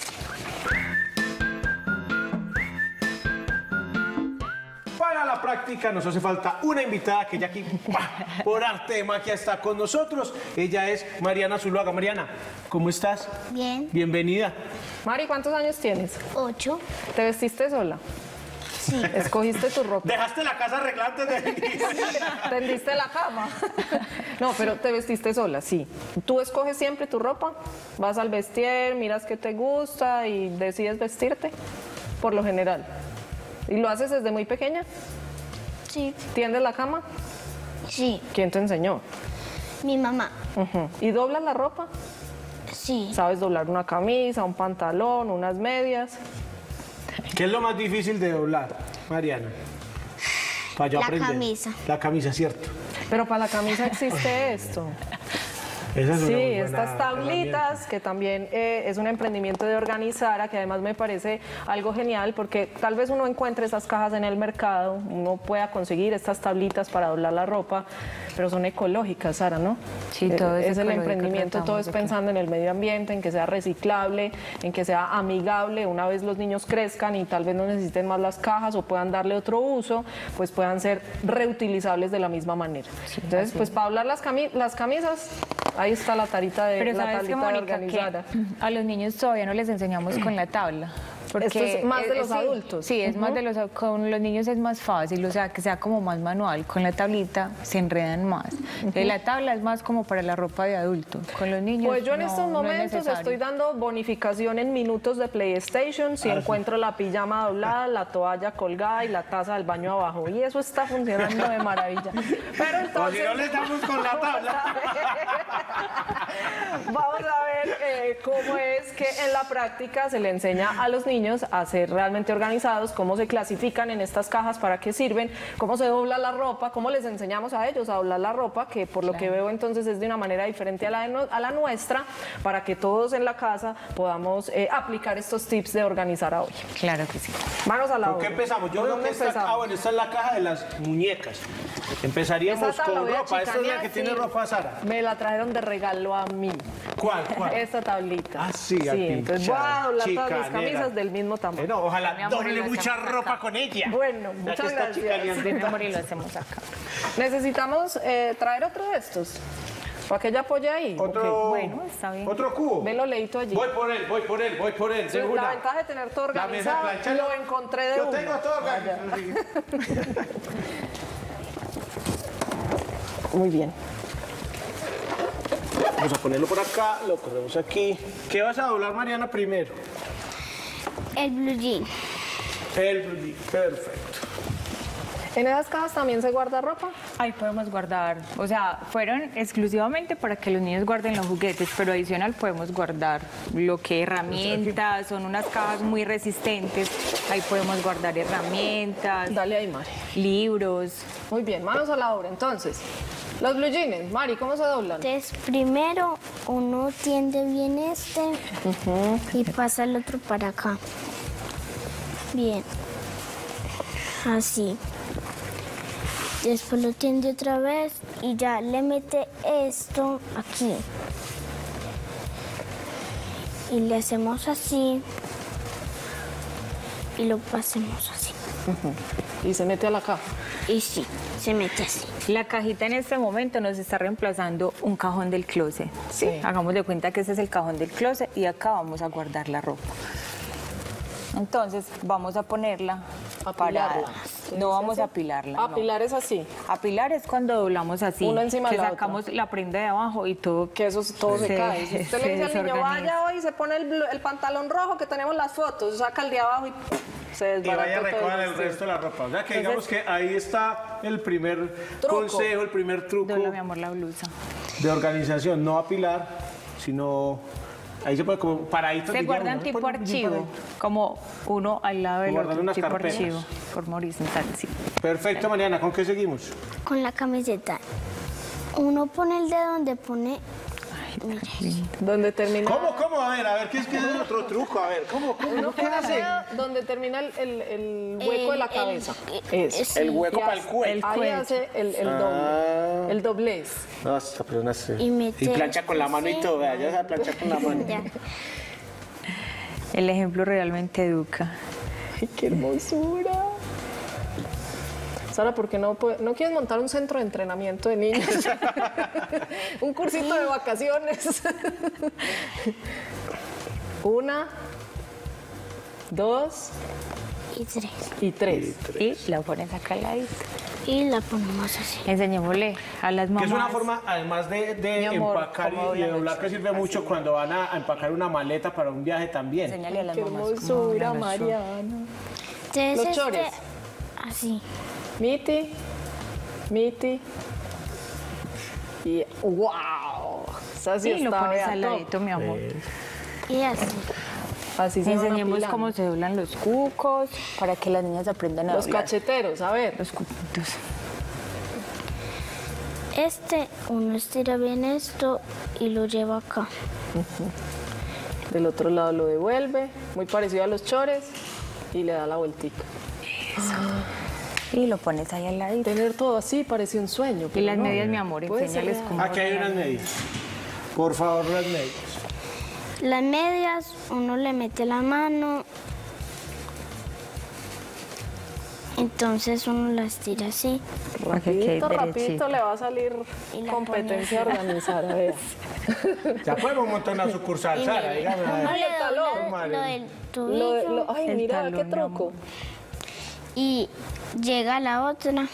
Para la práctica nos hace falta una invitada que ya aquí, ¡pah!, por arte de magia, está con nosotros. Ella es Mariana Zuluaga. Mariana, ¿cómo estás? Bien. Bienvenida. Mari, ¿cuántos años tienes? Ocho. ¿Te vestiste sola? Sí. ¿Escogiste tu ropa? ¿Dejaste la casa arreglada antes de venir? ¿Tendiste la cama? No, pero te vestiste sola, sí. ¿Tú escoges siempre tu ropa? ¿Vas al vestier, miras qué te gusta y decides vestirte? Por lo general. ¿Y lo haces desde muy pequeña? Sí, ¿Tiendes la cama? sí, ¿Quién te enseñó? mi mamá. Ujú. ¿Y doblas la ropa? Sí, ¿Sabes doblar una camisa, un pantalón, unas medias? ¿Qué es lo más difícil de doblar, Mariana? Para yo La aprender. camisa. La camisa, cierto. Pero para la camisa existe esto. Esa es una Sí, muy buena estas tablitas, herramienta. que también eh, es un emprendimiento de Organizara, que además me parece algo genial, porque tal vez uno encuentre esas cajas en el mercado, uno pueda conseguir estas tablitas para doblar la ropa, pero son ecológicas, Sara, ¿no? Sí, todo es es el ecológico, emprendimiento, todo tratamos es de que- pensando en el medio ambiente, en que sea reciclable, en que sea amigable. Una vez los niños crezcan y tal vez no necesiten más las cajas o puedan darle otro uso, pues puedan ser reutilizables de la misma manera. Entonces, pues para doblar las, cami- las camisas, ahí está la tarita de Pero la sabes que, tablita de Mónica, Organizara. que a los niños todavía no les enseñamos con la tabla. Esto es más de los sí, adultos. Sí, es más de los con los niños es más fácil, o sea, que sea como más manual. Con la tablita se enredan más. Entonces, la tabla es más como para la ropa de adulto. Con los niños Pues yo en no- estos no es momentos necesario. estoy dando bonificación en minutos de PlayStation si encuentro la pijama doblada, la toalla colgada y la taza del baño abajo. Y eso está funcionando de maravilla. Pero O si entonces... no le damos con la tabla. Vamos a ver eh, cómo es que en la práctica se le enseña a los niños a ser realmente organizados, cómo se clasifican en estas cajas, para qué sirven, cómo se dobla la ropa, cómo les enseñamos a ellos a doblar la ropa, que por lo que veo entonces es de una manera diferente a la, de no- a la nuestra, para que todos en la casa podamos eh, aplicar estos tips de organizar a hoy. Claro que sí. Manos a la ¿Con qué obra. empezamos? Yo ¿Por creo dónde que esta, empezamos? ah, bueno, esta es la caja de las muñecas. Empezaríamos Esta tabla con voy a ropa. Esta es la chicanear, que tiene sí. ropa, Sara. Me la trajeron de regalo a mí. ¿Cuál? ¿Cuál? Esta tablita. Ah, sí, al entonces voy a pinchar, doblar todas mis chicanera. camisas del mismo tamaño. Eh, no, Mi ojalá amor, doble lo mucha hacemos ropa acá. con ella. Bueno, Ya que muchas está gracias. chicaneando. Sí, mi amor, y lo hacemos acá. Necesitamos eh, traer otro de estos, para que ella apoye ahí. Otro, Ok. Bueno, está bien. otro cubo. Ve lo leíto allí. Voy por él, voy por él, voy por él. de La una. ventaja de tener todo La mesa organizado, plancha, lo encontré de Yo una. tengo todo organizado. Muy bien. Vamos a ponerlo por acá, lo corremos aquí. ¿Qué vas a doblar, Mariana, primero? el blue jean. El blue jean. Perfecto. ¿En esas cajas también se guarda ropa? Ahí podemos guardar, o sea, fueron exclusivamente para que los niños guarden los juguetes, pero adicional podemos guardar lo que herramientas, son unas cajas muy resistentes, ahí podemos guardar herramientas, Dale ahí, Mari. libros. Muy bien, manos a la obra. Entonces, los blue jeans, Mari, ¿cómo se doblan? Entonces, primero uno tiende bien este y pasa el otro para acá. Bien. Así. Después lo tiende otra vez y ya le mete esto aquí. Y le hacemos así. Y lo pasemos así. Y se mete a la caja. Y sí, se mete así. La cajita en este momento nos está reemplazando un cajón del closet. ¿sí? Sí. Hagamos de cuenta que este es el cajón del closet y acá vamos a guardar la ropa. Entonces vamos a ponerla Apilarla. parada. No vamos a apilarla. no. Apilar es así, Apilar es cuando doblamos así, Una encima que de la sacamos la prenda de abajo y todo. que eso todo se, Se- cae. Si usted se le dice al niño, desorganiza. vaya hoy y se pone el, blu- el pantalón rojo que tenemos las fotos, saca el de abajo y se Y desbarata vaya a todo recoger el vestido. resto de la ropa. O sea que Entonces- digamos que ahí está el primer Truco. consejo, el primer truco Dobla, mi amor, la blusa. de organización. No apilar, sino ahí se puede como paradito. Se diría guardan uno, tipo pone allí archivo, paradito. como uno al lado del Guardan otro, unas tipo carpetas. archivo, forma horizontal, sí. Perfecto, Mariana. ¿Con qué seguimos? Con la camiseta. Uno pone el dedo donde pone. Mira, Donde termina, ¿Cómo, cómo? A ver, a ver, ¿qué es que es otro truco? A ver, ¿cómo, cómo? ¿No qué hace? donde termina el, el- el hueco de la El- cabeza. el- Eso. El hueco Y para el hace- cuello. Ahí hace el, el Ah. doble, el doblez. No, esta persona se... Y mete- Y plancha con la mano y sí. todo, vea, ya sabe planchar con la mano. ya. El ejemplo realmente educa. ¡Ay, qué hermosura! Sara, ¿por qué no, puede- no quieres montar un centro de entrenamiento de niños? Un cursito de vacaciones. Una, dos Y tres. y tres. Y la pones acá al ladito. y la ponemos así. Enseñémosle a las Que mamás. es una forma, además de, de Mi amor, empacar ¿cómo y de doblan los doblar, que sirve chores? mucho Así. cuando van a, a empacar una maleta para un viaje también. Enséñale a las Qué mamás cómo hermosura, doblan los chores. Mariana. Entonces, Los este, chores. así. Miti, Miti. Y wow. Esa sí Y lo está, pones vea, al top. ladito, mi amor. Y así. Así se van Enseñemos apilando. cómo se doblan los cucos para que las niñas aprendan a Los doblar. cacheteros, a ver. Los cuquitos. Este, uno estira bien esto y lo lleva acá. Del otro lado lo devuelve, muy parecido a los chores, y le da la vueltica. Y lo pones ahí al ladito. Tener todo así parece un sueño. Y pero las no. medias, mi amor, Puede ser enséñales real. cómo. Aquí hay unas medias. Por favor, las medias. Las medias, uno le mete la mano. Entonces uno las tira así. Para que quede Rapidito, rapidito derechito. le va a salir Y la competencia a pone organizar, a ver. Ya podemos montar una sucursal, Sara, dígame. a ver. Uno le el talón, dobla María. lo del Lo de- tobillo lo- ay, El mira, talón, qué mi troco. amor. y llega la otra.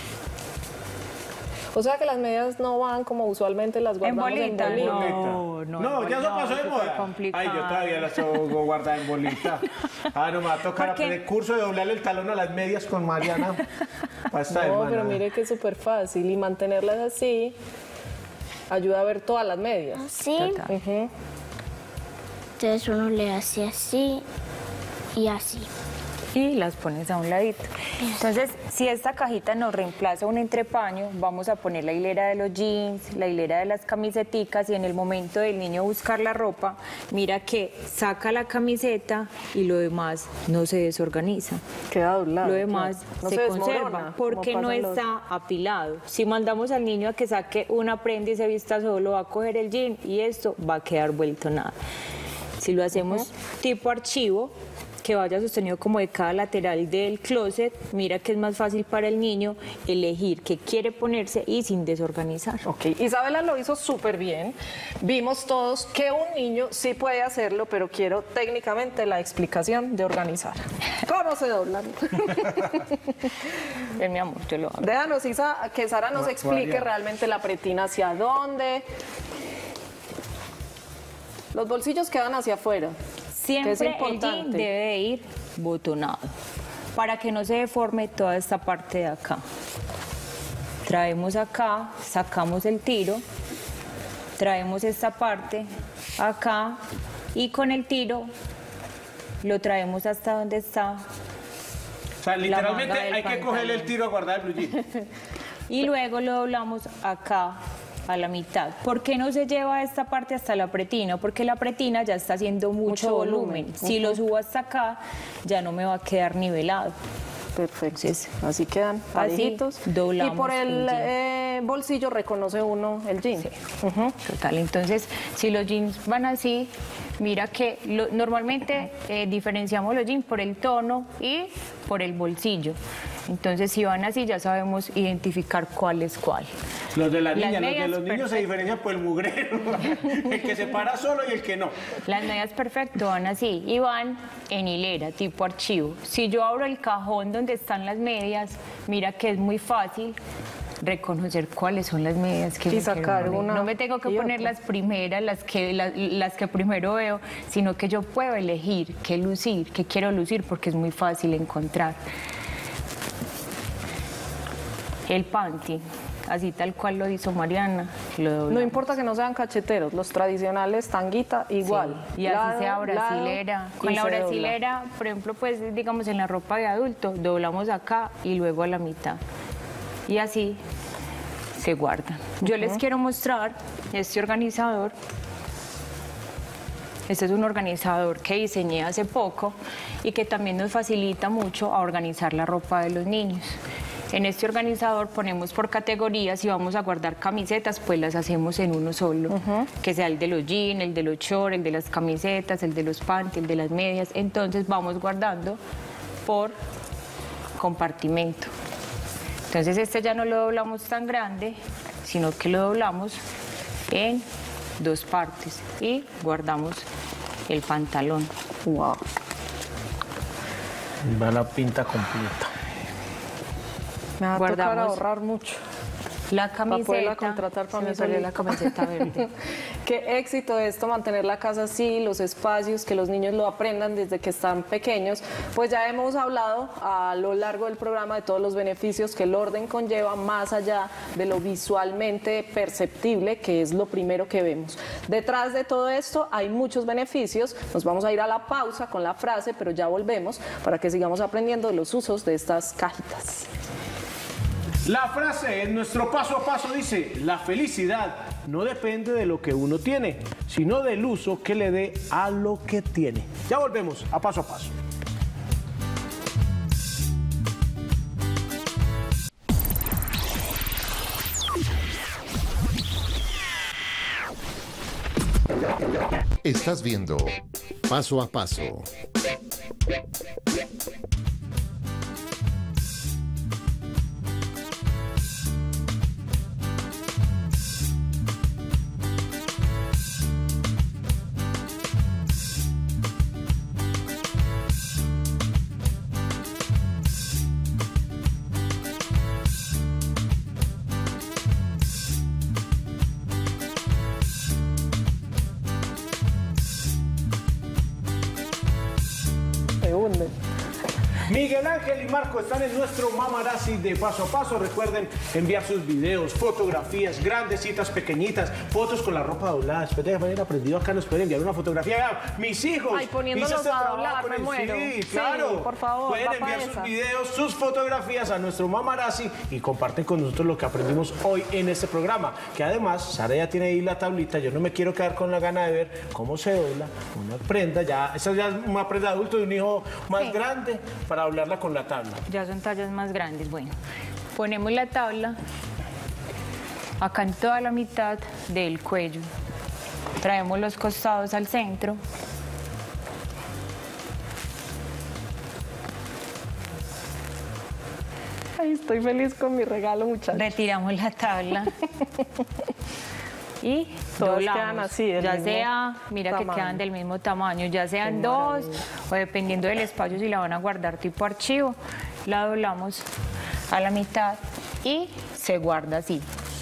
O sea que las medias no van como usualmente las En guardamos en bolita, bolita. no, no. No, ya eso no, pasó de súper moda. complicado. Ay, yo todavía las tengo guardadas en bolita. Ah, no, me va a tocar ¿Por qué? aprender curso de doblarle el talón a las medias con Mariana. Para esta No, hermana. pero mire que es súper fácil y mantenerlas así ayuda a ver todas las medias. Así. Total. Ujú. Entonces uno le hace así y así. Y las pones a un ladito. Entonces, si esta cajita nos reemplaza un entrepaño, vamos a poner la hilera de los jeans, la hilera de las camiseticas y en el momento del niño buscar la ropa, mira que saca la camiseta y lo demás no se desorganiza. Queda doblado. Lo demás claro. No se, desmorona, conserva porque como no pasa en los- está apilado. Si mandamos al niño a que saque una prenda y se vista solo, va a coger el jean y esto va a quedar vuelto nada. Si lo hacemos tipo archivo, que vaya sostenido como de cada lateral del closet, mira que es más fácil para el niño elegir qué quiere ponerse y sin desorganizar. Ok, Isabela lo hizo súper bien. Vimos todos que un niño sí puede hacerlo, pero quiero técnicamente la explicación de organizar. ¿Cómo se doblan? Ven, mi amor, yo lo hago. Déjanos, Isa, que Sara nos Ma- explique María. realmente la pretina hacia dónde. Los bolsillos quedan hacia afuera. Siempre es el importante. jean debe de ir botonado para que no se deforme toda esta parte de acá. Traemos acá, sacamos el tiro, traemos esta parte acá y con el tiro lo traemos hasta donde está O sea, literalmente manga del hay que pantalón. cogerle el tiro a guardar el blue jean. y luego lo doblamos acá a la mitad. ¿Por qué no se lleva esta parte hasta la pretina? Porque la pretina ya está haciendo mucho, Mucho volumen. volumen. Si lo subo hasta acá, ya no me va a quedar nivelado. Perfecto. Entonces, Así quedan parejitos. doblamos y por el el jean. eh, bolsillo reconoce uno el jean. Ujú. Total, entonces si los jeans van así, mira que lo- normalmente eh, diferenciamos los jeans por el tono y por el bolsillo. Entonces si van así ya sabemos identificar cuál es cuál. Los de las Las niñas, los de medias, los niños se perfecto. diferencian por el mugrero. El que se para solo y el que no. Las medias perfecto van así y van en hilera, tipo archivo. Si yo abro el cajón donde están las medias, mira que es muy fácil reconocer cuáles son las medias que Y me quiero sacar poner. una No me tengo que y poner otra. las primeras, las que, las, las que primero veo, sino que yo puedo elegir qué lucir, qué quiero lucir, porque es muy fácil encontrar. El panty, así tal cual lo hizo Mariana, lo No doblamos. importa que no sean cacheteros, los tradicionales tanguita igual. Sí, y así Lado, sea lado, brasilera. y Con la se dobla. brasilera, por ejemplo, pues digamos en la ropa de adulto, doblamos acá y luego a la mitad. Y así se guardan. Yo les quiero mostrar este organizador. Este es un organizador que diseñé hace poco y que también nos facilita mucho a organizar la ropa de los niños. En este organizador ponemos por categorías y vamos a guardar camisetas, pues las hacemos en uno solo, que sea el de los jeans, el de los shorts, el de las camisetas, el de los panties, el de las medias. Entonces vamos guardando por compartimento. Entonces este ya no lo doblamos tan grande, sino que lo doblamos en dos partes y guardamos el pantalón. Wow. Va la pinta completa. Me va a tocar Guardamos ahorrar mucho. la Para camiseta. poderla contratar para Se mí me salió la solita. camiseta verde. Qué éxito esto, mantener la casa así, los espacios, que los niños lo aprendan desde que están pequeños. Pues ya hemos hablado a lo largo del programa de todos los beneficios que el orden conlleva, más allá de lo visualmente perceptible, que es lo primero que vemos. Detrás de todo esto hay muchos beneficios. Nos vamos a ir a la pausa con la frase, pero ya volvemos para que sigamos aprendiendo de los usos de estas cajitas. La frase en nuestro paso a paso dice, la felicidad no depende de lo que uno tiene, sino del uso que le dé a lo que tiene. Ya volvemos a paso a paso. Estás viendo Paso a Paso. Se hunde. Miguel Ángel y Marco están en nuestro Mamarazzi de paso a paso. Recuerden enviar sus videos, fotografías, grandecitas, pequeñitas, fotos con la ropa doblada. Después de haber aprendido acá nos pueden enviar una fotografía. Ah, mis hijos. Ay, poniéndolos hice este a trabajo doblar, con me el- muero. Sí, Sí, claro. por favor, Pueden va pa' enviar sus esa. videos, sus fotografías a nuestro Mamarazzi y comparten con nosotros lo que aprendimos hoy en este programa. Que además, Sara ya tiene ahí la tablita. Yo no me quiero quedar con la gana de ver cómo se dobla una prenda. Ya, esa ya es una prenda de adulto de un hijo más Sí. grande para doblarla con la tabla. Ya son tallas más grandes. Bueno, ponemos la tabla acá en toda la mitad del cuello. Traemos los costados al centro. Ay, estoy feliz con mi regalo, muchachos. Retiramos la tabla. Y Todas doblamos. quedan así, del ya mismo sea, mira que tamaño. quedan del mismo tamaño, ya sean dos o dependiendo del espacio si la van a guardar tipo archivo, la doblamos a la mitad y se guarda así.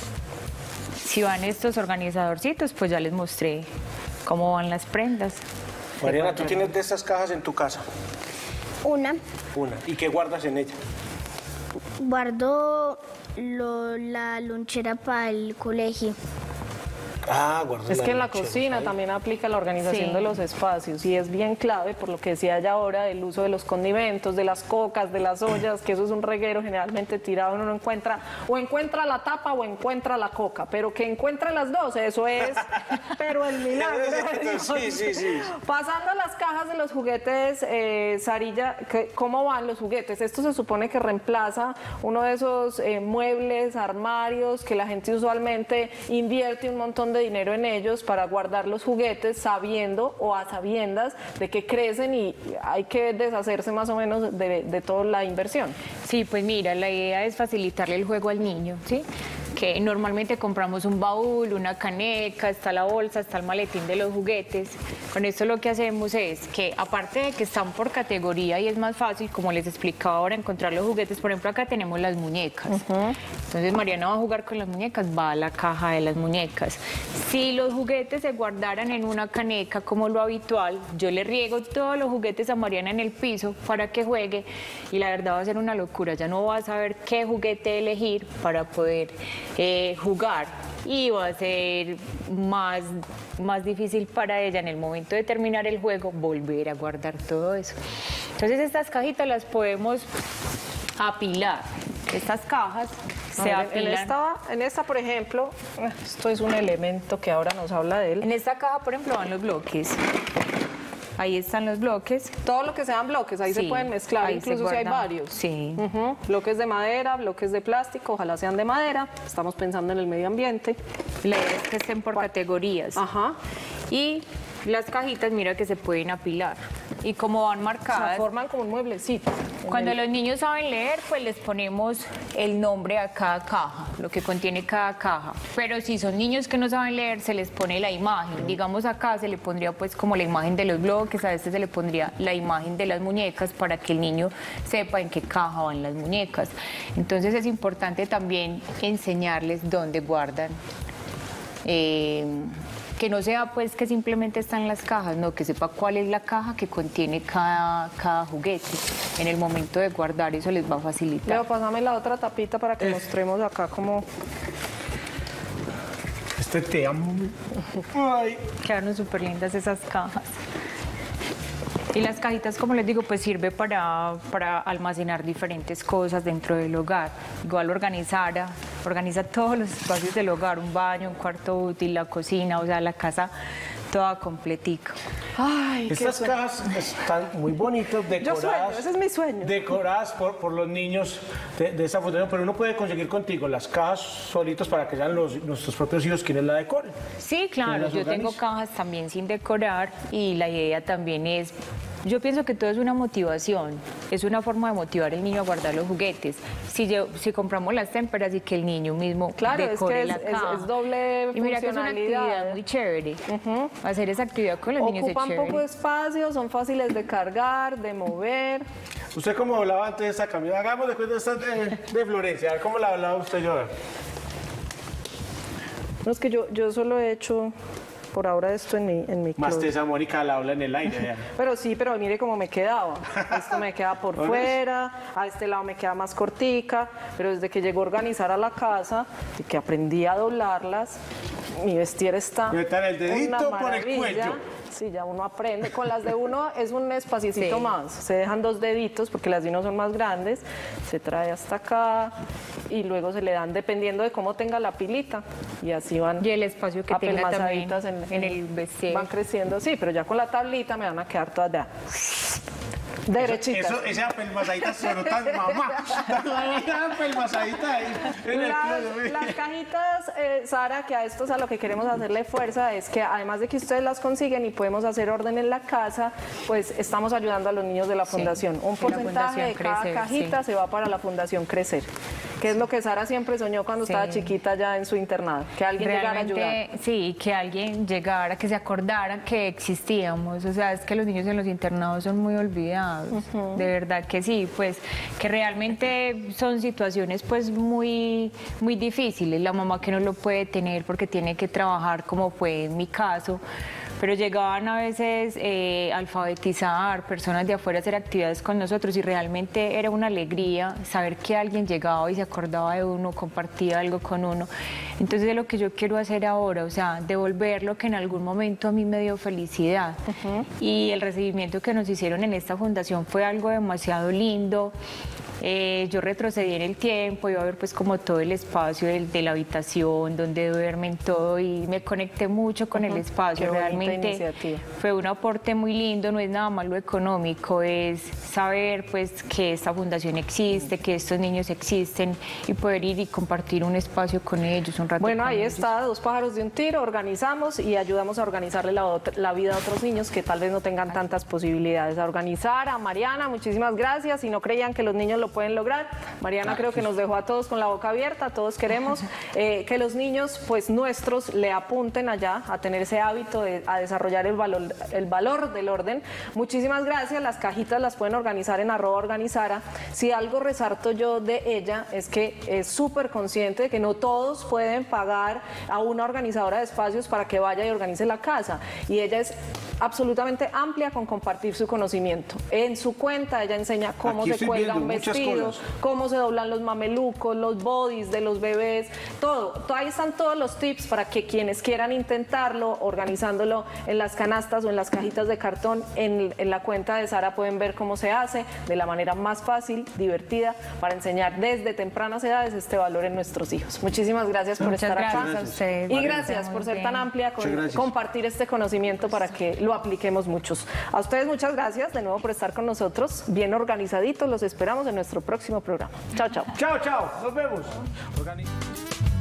Si van estos organizadorcitos, pues ya les mostré cómo van las prendas. Mariana, ¿tú tienes de estas cajas en tu casa? Una, Una. ¿Y qué guardas en ella? guardo lo- la lonchera para el colegio. Ah, guardas Es que en la lonchera, cocina ahí. también aplica la organización Sí. de los espacios y es bien clave por lo que decía ya ahora el uso de los condimentos, de las cocas, de las ollas, que eso es un reguero generalmente tirado, uno no encuentra o encuentra la tapa o encuentra la coca, pero que encuentre las dos, eso es, pero el milagro de Dios. Sí, sí, sí. Pasando a las cajas de los juguetes, eh, Sarilla, ¿qué- ¿cómo van los juguetes? Esto se supone que reemplaza uno de esos eh, muebles, armarios, que la gente usualmente invierte un montón de dinero en ellos para guardar los juguetes sabiendo o a sabiendas de que crecen y hay que deshacerse más o menos de, de toda la inversión. Sí, pues mira, la idea es facilitarle el juego al niño, ¿sí? Que normalmente compramos un baúl, una caneca, está la bolsa, está el maletín de los juguetes. Con esto lo que hacemos es que, aparte de que están por categoría y es más fácil, como les explicaba ahora, encontrar los juguetes, por ejemplo, acá tenemos las muñecas. Entonces Mariana va a jugar con las muñecas, va a la caja de las muñecas. Si los juguetes se guardaran en una caneca como lo habitual, yo le riego todos los juguetes a Mariana en el piso para que juegue y la verdad va a ser una locura, ya no va a saber qué juguete elegir para poder eh, jugar y va a ser más, más difícil para ella en el momento de terminar el juego volver a guardar todo eso. Entonces estas cajitas las podemos apilar, estas cajas A se ver, en, apilan. esta, en esta, por ejemplo, esto es un elemento que ahora nos habla de él. En esta caja, por ejemplo, van los bloques. Ahí están los bloques. Todo lo que sean bloques, ahí se Sí, pueden mezclar, ahí se incluso si hay guarda. varios. Sí. Ujú, bloques de madera, bloques de plástico, ojalá sean de madera. Estamos pensando en el medio ambiente. La idea es que estén por categorías. Ajá. Y Las cajitas, mira que se pueden apilar. Y como van O sea, marcadas, forman como un mueblecito. cuando los niños saben leer, pues les ponemos el nombre a cada caja, lo que contiene cada caja. Pero si son niños que no saben leer, se les pone la imagen. Digamos acá se le pondría pues como la imagen de los bloques, a este se le pondría la imagen de las muñecas para que el niño sepa en qué caja van las muñecas. Entonces es importante también enseñarles dónde guardan. Eh, que no sea pues que simplemente están las cajas, no, que sepa cuál es la caja que contiene cada, cada juguete. En el momento de guardar eso les va a facilitar. Leo, pásame la otra tapita para que Es- mostremos acá cómo... Este te amo. Ay. Quedaron súper lindas esas cajas. Y las cajitas, como les digo, pues sirve para, para almacenar diferentes cosas dentro del hogar. Igual organizar, organiza todos los espacios del hogar, un baño, un cuarto útil, la cocina, o sea, la casa toda completica. Ay, qué Estas sueño. cajas están muy bonitas, decoradas. sueño, ese es mi sueño. Decoradas por, por los niños de, de esta fundación, pero uno puede conseguir contigo las cajas solitos para que sean los, nuestros propios hijos quienes la decoren. Sí, claro, las yo tengo organiza? cajas también sin decorar y la idea también es, yo pienso que todo es una motivación, es una forma de motivar al niño a guardar los juguetes. Si, yo- si compramos las témperas y que el niño mismo Claro, es decore que es- la es- caja. es doble Y mira que es una funcionalidad. actividad muy chévere. Hacer esa actividad con los niños es Ocupan chévere. poco espacio, son fáciles de cargar, de mover. Usted como hablaba antes de esta camisa, hagamos de cuenta esta de, de Florencia, a ver cómo la hablaba usted yo. A ver. No, es que yo, yo solo he hecho por ahora esto en mi, en mi Más closet. tesa Mónica la habla en el aire. ya. Pero sí, pero mire cómo me quedaba. Esto me queda por ¿Ves? fuera, a este lado me queda más cortica, pero desde que llegó a organizar a la casa y que aprendí a doblarlas, mi vestir está Metan el dedito una por el maravilla. cuello. Sí, ya uno aprende. Con las de uno es un espaciecito Sí. más. Se dejan dos deditos porque las de uno son más grandes. Se trae hasta acá y luego se le dan dependiendo de cómo tenga la pilita. Y así van Y el espacio que tenga también apelmazaditas en el vestido. Van creciendo, sí, pero ya con la tablita me van a quedar todas de derechitas. Eso, esa pelmazadita sonó tan mamá. Esa pelmazadita ahí. en el Las, closet. las cajitas, eh, Sara, que a esto es a lo que queremos hacerle fuerza, es que además de que ustedes las consiguen y podemos hacer orden en la casa, pues estamos ayudando a los niños de la fundación. Un sí, la porcentaje Fundación de cada Crecer, cajita sí. se va para la Fundación Crecer, que es lo que Sara siempre soñó cuando Sí. estaba chiquita ya en su internado, que alguien llegara a ayudar. Realmente, sí, que alguien llegara, que se acordara que existíamos. O sea, es que los niños en los internados son muy olvidados. De verdad que sí, pues que realmente son situaciones pues muy, muy difíciles. La mamá que no lo puede tener porque tiene que trabajar, como fue en mi caso. Pero llegaban a veces eh, a alfabetizar, personas de afuera a hacer actividades con nosotros y realmente era una alegría saber que alguien llegaba y se acordaba de uno, compartía algo con uno. Entonces es lo que yo quiero hacer ahora, o sea, devolver lo que en algún momento a mí me dio felicidad. Y el recibimiento que nos hicieron en esta fundación fue algo demasiado lindo. Eh, yo retrocedí en el tiempo, iba a ver pues como todo el espacio del- de, la habitación, donde duermen todo y me conecté mucho con el espacio. Qué bonita Realmente iniciativa. fue un aporte muy lindo, no es nada más lo económico, es saber pues que esta fundación existe, que estos niños existen y poder ir y compartir un espacio con ellos, un rato Bueno, con ahí ellos. está, dos pájaros de un tiro, organizamos y ayudamos a organizarle la, ot- la vida a otros niños que tal vez no tengan tantas posibilidades. A organizar, a Mariana, muchísimas gracias. Si no creían que los niños lo pueden lograr, Mariana creo que nos dejó a todos con la boca abierta, todos queremos eh, que los niños, pues nuestros, le apunten allá a tener ese hábito de a desarrollar el valor, el valor del orden. Muchísimas gracias, las cajitas las pueden organizar en arroba organizara. Si algo resalto yo de ella es que es súper consciente de que no todos pueden pagar a una organizadora de espacios para que vaya y organice la casa. Y ella es absolutamente amplia con compartir su conocimiento. En su cuenta ella enseña cómo Aquí se estoy cuelga viendo un muchas vestido, cosas. cómo se doblan los mamelucos, los bodies de los bebés, todo. To- Ahí están todos los tips para que quienes quieran intentarlo, organizándolo en las canastas o en las cajitas de cartón, en, en la cuenta de Sara pueden ver cómo se hace de la manera más fácil, divertida, para enseñar desde tempranas edades este valor en nuestros hijos. Muchísimas gracias por Muchas estar gracias acá. a ustedes. Y Vale, gracias está por muy ser bien. tan amplia con Muchas gracias. compartir este conocimiento para que lo apliquemos muchos. A ustedes muchas gracias de nuevo por estar con nosotros. Bien organizaditos, los esperamos en nuestro próximo programa. Chao, chao. Chao, chao. Nos vemos. Organi-